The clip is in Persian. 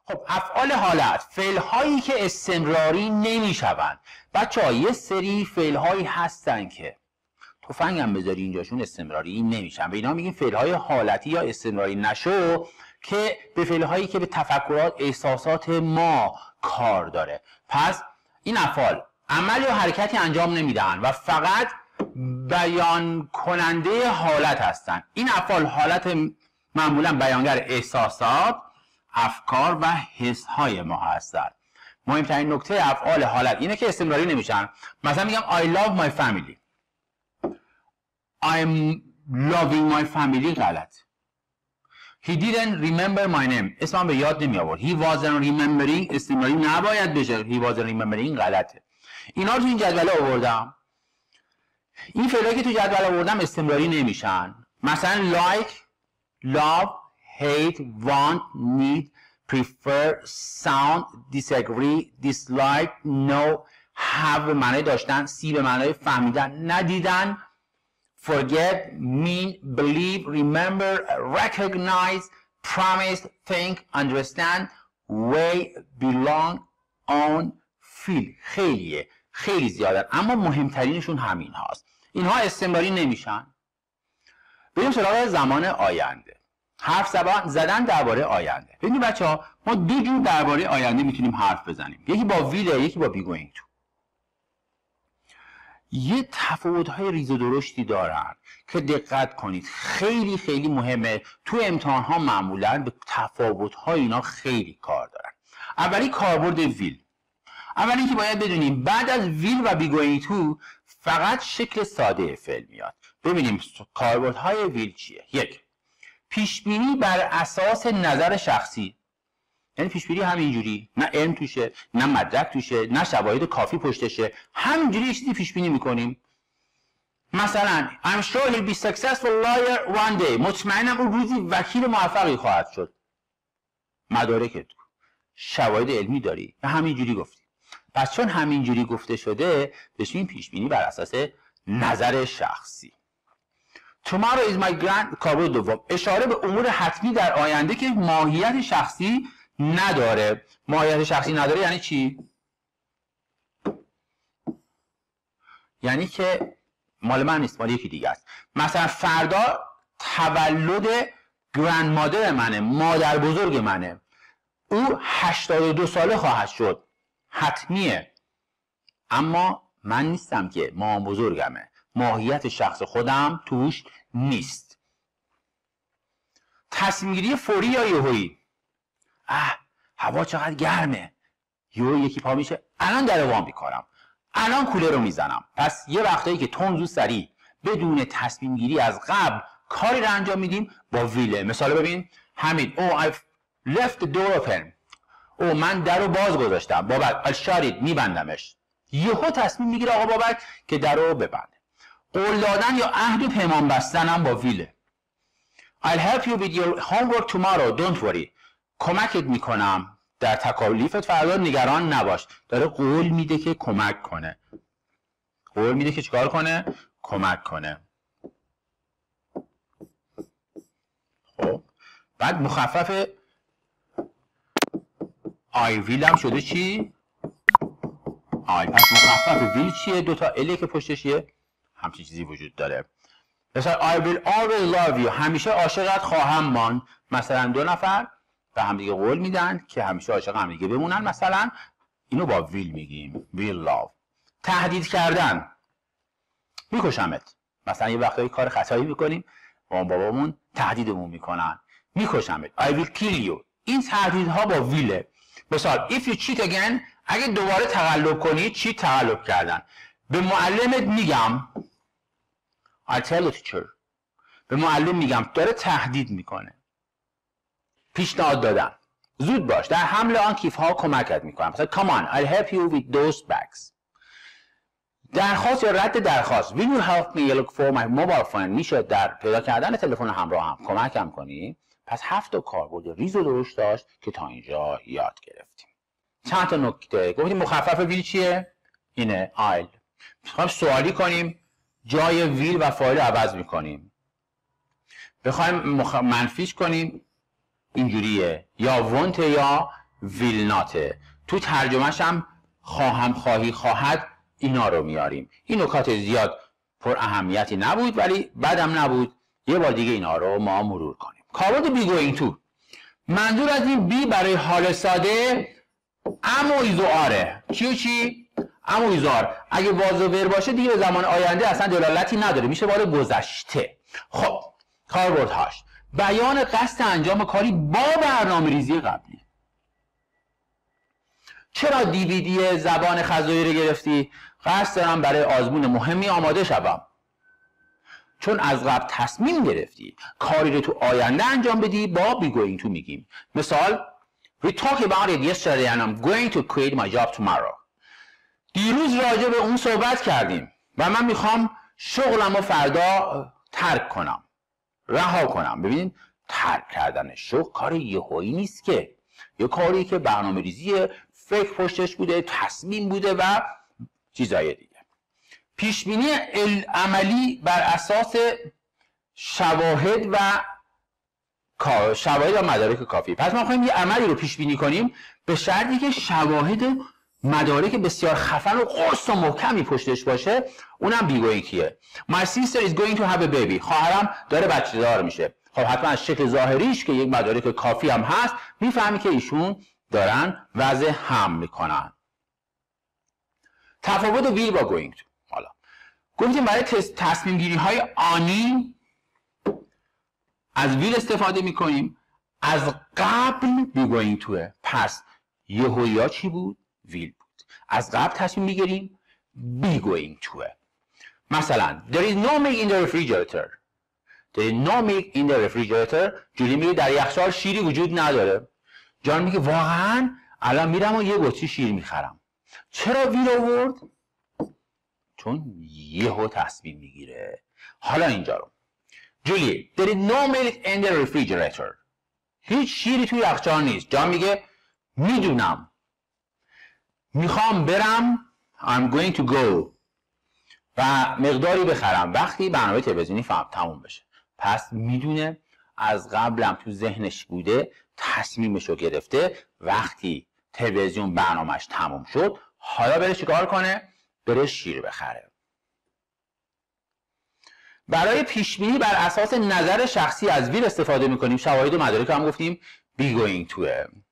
خب افعال حالت، فعل هایی که استمراری نمیشوند. بچه‌ها یه سری فعل هایی هستن که تفنگم بذاری اینجاشون استمراری نمیشن. به اینا میگیم فعل های حالتی یا استمراری نشو، که به فعل هایی که به تفکرات، احساسات ما کار داره. پس این افعال عمل یا حرکتی انجام نمیدن و فقط بیان کننده حالت هستن. این افعال حالت معمولا بیانگر احساسات، افکار و حس های ما هستن. مهمترین نکته افعال حالت اینه که استمراری نمیشن. مثلا میگم I love my family، I'm loving my family غلط. He didn't remember my name، اسمم به یاد نمی آورد. He wasn't remembering استمراری نباید بشه. He wasn't remembering غلطه. اینا رو تو این جدول آوردم. این فعلایی که تو جدول آوردم استمراری نمیشن. مثلا like، love، hate، want، need، prefer، sound، disagree، dislike، know، have به معنای داشتن، see به معنای فهمیدن، ندیدن، forget، mean، believe، remember، recognize، promise، think، understand، weigh، belong، own، feel. خیلی زیادن، اما مهمترینشون همین هاست. اینها استمراری نمیشن. بریم سراغ زمان آینده. حرف زدن درباره آینده. ببینید بچه‌ها، ما دو جور درباره آینده میتونیم حرف بزنیم. یکی با ویل، یکی با بی گوینگ تو. یه تفاوت‌های ریز و درشتی دارن که دقت کنید. خیلی مهمه. تو امتحان‌ها معمولاً به تفاوت‌های اینا خیلی کار دارن. اولی کاربرد ویل. اولی اینکه باید بدونیم بعد از ویل و بی گوینگ تو فقط شکل ساده فعل میاد. ببینیم کاربردهای ویل چیه. یک، پیشبینی بر اساس نظر شخصی. یعنی پیشبینی همینجوری، نه علم توشه، نه مدرک توشه، نه شواهد کافی پشتشه، همینجوری یه چیزی پیشبینی میکنیم. مثلا I'm sure he'll be successful lawyer one day، مطمئنم اون روزی وکیل موفقی خواهد شد. مدارک تو، شواهد علمی داری، و همینجوری گفتی. پس چون همینجوری گفته شده بهش این پیشبینی بر اساس نظر شخصی. Tomorrow is my grand، کاربرد دوم، اشاره به امور حتمی در آینده که ماهیت شخصی نداره. ماهیت شخصی نداره یعنی چی؟ یعنی که مال من نیست، مال یکی دیگه است. مثلا فردا تولد گرند مادر منه، مادر بزرگ منه. او 82 ساله خواهد شد. حتمیه. اما من نیستم که، مامان بزرگمه. ماهیت شخص خودم توش نیست. تصمیم گیری فوری یا یهویی. هوا چقدر گرمه. یکی پا میشه، الان در وا میکنم، الان کوله رو میزنم. پس یه وقتایی که تند و سریع بدون تصمیم گیری از قبل کاری رو انجام میدیم با ویله. مثال ببین، حمید I've left the door open، من در رو باز گذاشتم. بابک I'll shut it، میبندمش. یهو تصمیم میگیره آقا بابک که در رو ببنده. قول دادن یا عهد و پیمان بستن هم با ویله. I'll help you with your homework tomorrow don't worry، کمکت میکنم در تکالیفت فردا، نگران نباش. داره قول میده که کمک کنه. قول میده که چیکار کنه؟ کمک کنه. خب بعد مخفف I will هم شده چی؟ پس مخفف ویل چیه؟ دوتا الی که پشتش یه همچین چیزی وجود داره. مثلا I will always love you، همیشه عاشقت خواهم ماند. مثلا دو نفر به همدیگه قول میدن که همیشه عاشق همدیگه بمونن. مثلا اینو با ویل میگیم، will love. تهدید کردن، میکشمت. مثلا یه وقتایی کار خطایی میکنیم، بابامون تهدیدمون میکنن، میکشمت. I will kill you. این تهدیدها با ویله. مثال if you cheat again، اگه دوباره تقلب کنی، چی تقلب کردن. به معلمت میگم I tell the teacher، به معلم میگم. داره تهدید میکنه. پیشنهاد دادن، زود باش، در حمل آن کیف ها کمکت میکنم. مثلا come on I'll help you with those bags. درخواست یا رد درخواست. Will you help me look for my mobile phone، میشه در پیدا کردن تلفن همراه هم کمکم کنی. پس 7 کاربرد ریز و درشت داشت که تا اینجا یاد گرفتیم. چند تا نکته گفتیم. مخفف ویل چیه؟ اینه I'll. میخوایم سوالی کنیم، جای ویل و فاعل عوض میکنیم. بخوایم منفیش کنیم، اینجوریه، یا want یا will not. تو ترجمهش هم خواهم، خواهی، خواهد اینا رو میاریم. این نکات زیاد پر اهمیتی نبود ولی بدم نبود یه بار دیگه اینا رو ما مرور کنیم. کاربرد be going to، منظور از این بی برای حال ساده ام و ایز و آره. چی؟ ام و ایز و آر. اگه واژه ور باشه دیگه به زمان آینده اصلا دلالتی نداره، میشه بار گذشته. خب کاربردهاش: بیان قصد انجام کاری با برنامه‌ریزی قبلی. چرا DVD زبان خزایی رو گرفتی؟ قصد دارم برای آزمون مهمی آماده شوم. چون از قبل تصمیم گرفتی کاری رو تو آینده انجام بدی، با be going to میگیم. مثال: We talked about it yesterday and I'm going to quit my job tomorrow. دیروز راجع به اون صحبت کردیم و من میخوام شغلم رو فردا ترک کنم، رها کنم. ببینید ترک کردن شغل کار یهویی نیست که، یه کاری که برنامه‌ریزی فکر پشتش بوده، تصمیم بوده و چیزای دیگه. پیشبینی عملی بر اساس شواهد و مدارک کافی. پس ما می‌خوایم یه عملی رو پیش بینی کنیم به شرطی که شواهد و مدارک بسیار خفن و قرص و محکمی پشتش باشه. اونم بیگوینگیه. My sister is going to have a baby. خواهرم داره بچه دار میشه. خب حتما از شکل ظاهریش که یک مدارک کافی هم هست میفهمی که ایشون دارن وضع حمل میکنن. تفاوت ویل با گوینگ تو. حالا گفتیم برای تصمیم گیری های آنی از ویل استفاده میکنیم، از قبل بی گوینگ توه. پس یهویی چی بود؟ ویل بود. از قبل تصمیم میگیریم، بی گوینگ توه. مثلا there is no milk in the refrigerator. there is no milk in the refrigerator. جولی میگه در یخچال شیری وجود نداره. جان میگه واقعا الان میرم و یه بطری شیر میخرم. چرا ویل آورد؟ چون یهو تصمیم میگیره. حالا اینجا رو جولی there is no milk in the refrigerator. هیچ شیری توی یخچال نیست. جان میگه میدونم، میخوام برم I'm going to go و مقداری بخرم وقتی برنامه تلویزیونی تموم بشه. پس میدونه، از قبلم تو ذهنش بوده، تصمیمشو گرفته، وقتی تلویزیون برنامهش تموم شد حالا بره چیکار کنه؟ بره شیر بخره. برای پیشبینی بر اساس نظر شخصی از ویل استفاده میکنیم. شواهد و مدارک هم گفتیم بی گوینگ توه.